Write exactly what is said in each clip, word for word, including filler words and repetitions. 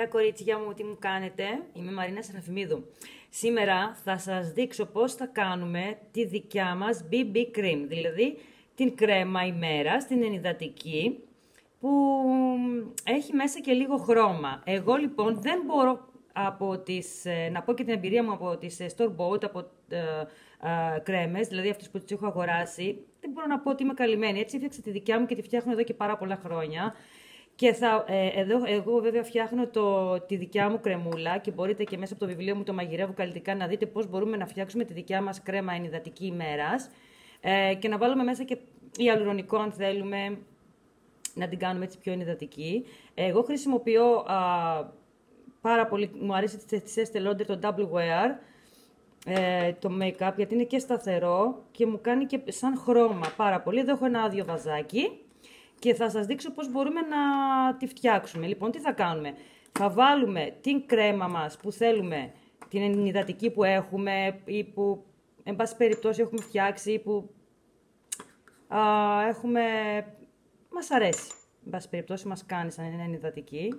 Καλημέρα κορίτσια μου, τι μου κάνετε? Είμαι η Μαρίνα Σεραφημίδου. Σήμερα θα σας δείξω πώς θα κάνουμε τη δικιά μας μπι μπι Cream, δηλαδή την κρέμα ημέρας, την ενυδατική, που έχει μέσα και λίγο χρώμα. Εγώ λοιπόν δεν μπορώ από τις, να πω και την εμπειρία μου από τις store bought, από ε, ε, κρέμες, δηλαδή αυτές που τις έχω αγοράσει, δεν μπορώ να πω ότι είμαι καλυμμένη. Έτσι έφτιαξα τη δικιά μου και τη φτιάχνω εδώ και πάρα πολλά χρόνια. Και θα, ε, εδώ, εγώ βέβαια φτιάχνω το, τη δικιά μου κρεμούλα και μπορείτε και μέσα από το βιβλίο μου το μαγειρεύω καλλιτικά να δείτε πώς μπορούμε να φτιάξουμε τη δικιά μας κρέμα ενυδατική ημέρας ε, και να βάλουμε μέσα και ιαλουρονικό αν θέλουμε να την κάνουμε έτσι πιο ενυδατική. Εγώ χρησιμοποιώ α, πάρα πολύ, μου αρέσει της Estée Lauder το Double Wear, ε, το make-up, γιατί είναι και σταθερό και μου κάνει και σαν χρώμα πάρα πολύ. Εδώ έχω ένα άδειο βαζάκι. Και θα σας δείξω πώς μπορούμε να τη φτιάξουμε. Λοιπόν, τι θα κάνουμε? Θα βάλουμε την κρέμα μας που θέλουμε, την ενυδατική που έχουμε ή που, εν πάση περιπτώσει, έχουμε φτιάξει ή που α, έχουμε... μας αρέσει. Εν πάση περιπτώσει, μας κάνει σαν είναι ενυδατική.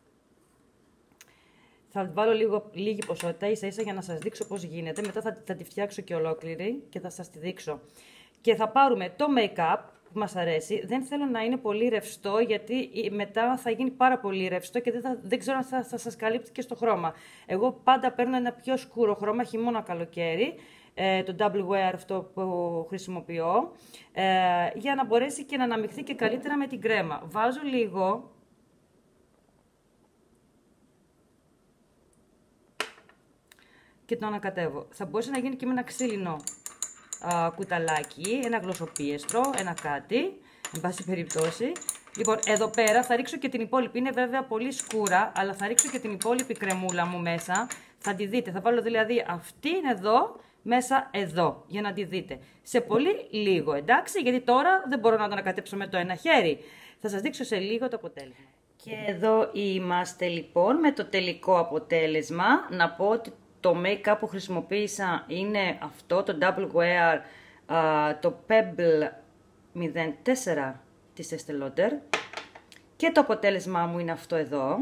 Θα βάλω λίγο, λίγη ποσότητα, ίσα ίσα για να σας δείξω πώς γίνεται. Μετά θα, θα τη φτιάξω και ολόκληρη και θα σας τη δείξω. Και θα πάρουμε το make-up που μας αρέσει. Δεν θέλω να είναι πολύ ρευστό, γιατί μετά θα γίνει πάρα πολύ ρευστό και δεν, θα, δεν ξέρω αν θα, θα σας καλύπτει και στο χρώμα. Εγώ πάντα παίρνω ένα πιο σκούρο χρώμα, χειμώνα καλοκαίρι, ε, το Double Wear αυτό που χρησιμοποιώ, ε, για να μπορέσει και να αναμειχθεί και καλύτερα με την κρέμα. Βάζω λίγο και το ανακατεύω. Θα μπορούσε να γίνει και με ένα ξύλινο α, κουταλάκι, ένα γλωσσοπίεστρο, ένα κάτι, εν πάση περιπτώσει. Λοιπόν, εδώ πέρα θα ρίξω και την υπόλοιπη, είναι βέβαια πολύ σκούρα, αλλά θα ρίξω και την υπόλοιπη κρεμούλα μου μέσα. Θα τη δείτε, θα βάλω δηλαδή αυτήν εδώ, μέσα εδώ, για να τη δείτε. Σε πολύ λίγο, εντάξει, γιατί τώρα δεν μπορώ να το ανακατέψω με το ένα χέρι. Θα σας δείξω σε λίγο το αποτέλεσμα. Και εδώ είμαστε λοιπόν με το τελικό αποτέλεσμα. Να πω ότι το make-up που χρησιμοποίησα είναι αυτό, το Double Wear, uh, το Pebble μηδέν τέσσερα της Estée Lauder. Και το αποτέλεσμά μου είναι αυτό εδώ.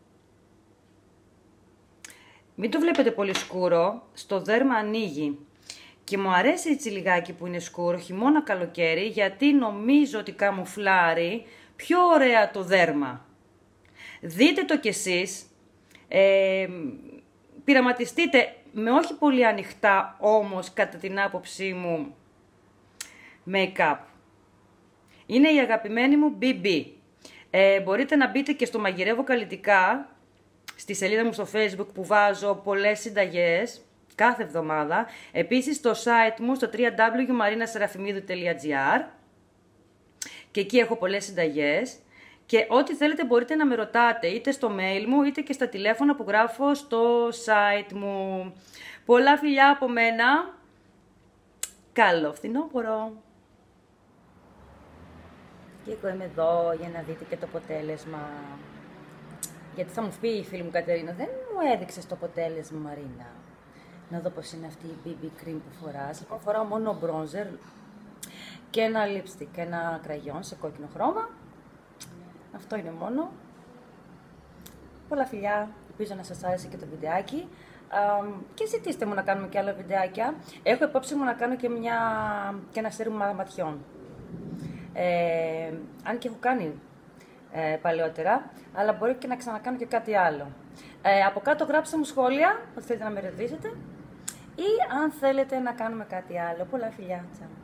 Μην το βλέπετε πολύ σκούρο, στο δέρμα ανοίγει. Και μου αρέσει έτσι λιγάκι που είναι σκούρο, χειμώνα καλοκαίρι, γιατί νομίζω ότι καμουφλάρει πιο ωραία το δέρμα. Δείτε το κι εσείς. Ε, Πειραματιστείτε με όχι πολύ ανοιχτά όμως κατά την άποψή μου make-up. Είναι η αγαπημένη μου μπι μπι. Ε, μπορείτε να μπείτε και στο μαγειρεύω καλλιτικά, στη σελίδα μου στο Facebook που βάζω πολλές συνταγές κάθε εβδομάδα. Επίσης στο site μου στο double-u double-u double-u τελεία marina serafimidou τελεία gr και εκεί έχω πολλές συνταγές. Και ό,τι θέλετε μπορείτε να με ρωτάτε είτε στο mail μου είτε και στα τηλέφωνα που γράφω στο site μου. Πολλά φιλιά από μένα. Καλό φθινόπωρο. Και εγώ είμαι εδώ για να δείτε και το αποτέλεσμα. Γιατί θα μου πει η φίλη μου Κατερίνα, δεν μου έδειξες το αποτέλεσμα Μαρίνα. Να δω πως είναι αυτή η μπι μπι Cream που φοράς. Λοιπόν φοράω μόνο bronzer και ένα lipstick και ένα κραγιόν σε κόκκινο χρώμα. Αυτό είναι μόνο. Πολλά φιλιά. Ελπίζω να σας άρεσε και το βιντεάκι. Α, και ζητήστε μου να κάνουμε και άλλα βιντεάκια. Έχω υπόψη μου να κάνω και, μια, και ένα σέρουμ ματιών. Ε, αν και έχω κάνει ε, παλαιότερα, αλλά μπορεί και να ξανακάνω και κάτι άλλο. Ε, από κάτω γράψτε μου σχόλια, ότι θέλετε να με ρωτήσετε ή αν θέλετε να κάνουμε κάτι άλλο. Πολλά φιλιά. Τσάου.